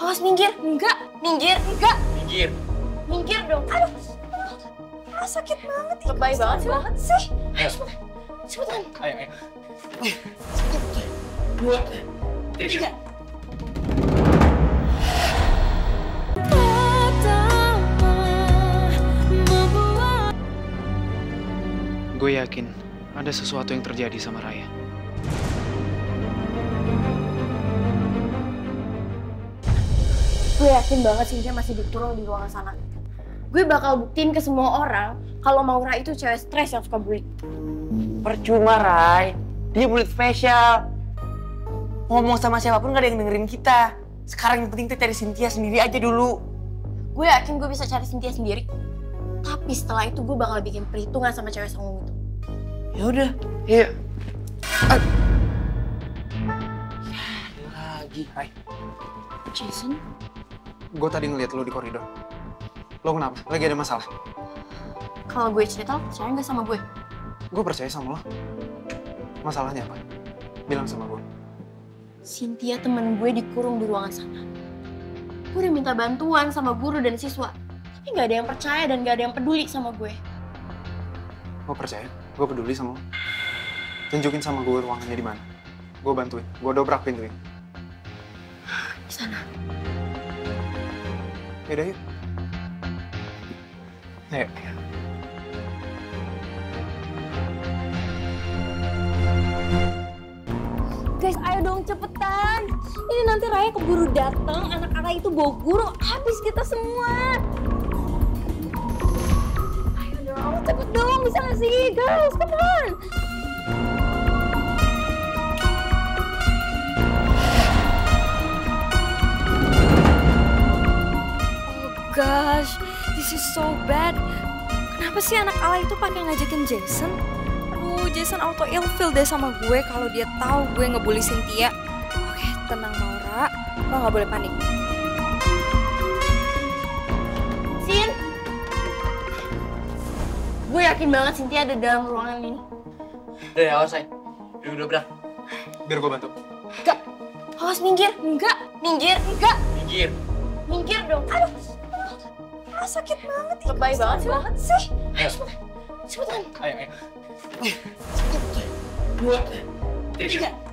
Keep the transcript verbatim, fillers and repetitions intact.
Awas minggir. Enggak. Minggir. Enggak. Minggir. Minggir dong. Aduh. Ah, sakit banget. Lebay banget sih. banget sih. Ayo cepetan. Cepetan. Ayo, ayo. Dua, tiga. Gue yakin ada sesuatu yang terjadi sama Raya. Gue yakin banget Cynthia masih dikurung di ruangan sana. Gue bakal buktiin ke semua orang kalau Maura itu cewek stres yang suka bully. Percuma, Rai. Dia bully spesial. Ngomong sama siapapun gak ada yang dengerin kita. Sekarang yang penting kita cari Cynthia sendiri aja dulu. Gue yakin gue bisa cari Cynthia sendiri. Tapi setelah itu gue bakal bikin perhitungan sama cewek songong itu. Ya udah, Iya. ah. Ya, ada lagi, Rai. Jason? Gue tadi ngeliat lo di koridor. Lo kenapa? Lagi ada masalah? Kalau gue cerita, lo percaya nggak sama gue? Gue percaya sama lo. Masalahnya apa? Bilang sama gue. Cynthia temen gue dikurung di ruangan sana. Gue udah minta bantuan sama guru dan siswa. Tapi nggak ada yang percaya dan nggak ada yang peduli sama gue. Gue percaya. Gue peduli sama lo. Tunjukin sama gue ruangannya di mana. Gue bantuin. Gue dobrak pintunya. Di sana. Yaudah yuk. Ayo. Guys, ayo dong cepetan. Ini nanti Raya keburu datang, anak-anak itu bawa guru, habis kita semua. Ayo dong, cepet dong, bisa gak sih? Girls, come on. Oh gosh, this is so bad. Kenapa sih anak ala itu pakai ngajakin Jason? Aduh, Jason auto ilfeel deh sama gue kalau dia tahu gue ngebully Cynthia. Oke, tenang Maura, lo nggak boleh panik. Sin, gue yakin banget Cynthia ada dalam ruangan ini. Udah ya, awas, Say. Udah dobrak. Biar gue bantu. Enggak, awas minggir. Enggak, minggir. Enggak, Minggir. minggir dong. Aduh, ah, sakit banget. Lebay banget sih. banget sih. Ayo. Cepetan. Ayo, ayo. Dua, tiga.